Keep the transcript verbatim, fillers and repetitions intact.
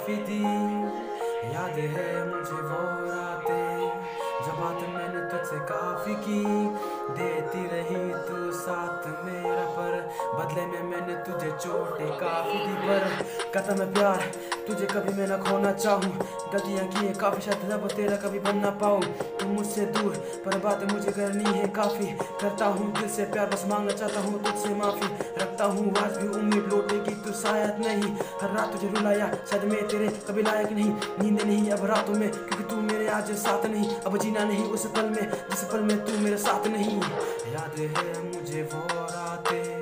काफी थी। याद है मुझे वो रातें जब बात मैंने तुझसे काफी की। देती रही तू साथ मेरा पर बदले में मैंने तुझे चोटें काफी दी। पर कदम है प्यार तुझे कभी मैं ना खोना चाहूँ। गलतियाँ की है काफी शायद अब तेरा कभी बन ना पाऊँ। तुम मुझसे दूर पर बात मुझे करनी है काफी। करता हूँ दिल से प्यार बस मांगना चाहता हूँ तुझसे माफी। रखता हूँ आज भी उम्मीद लौटेगी तू शायद नहीं। हर रात तुझे रुलाया शायद मैं तेरे कभी लायक नहीं। नींद नहीं अब रातों में क्योंकि तू मेरे आज साथ नहीं। अब जीना नहीं उस पल में जिस पल में तू मेरे साथ नहीं। याद है मुझे वो रातें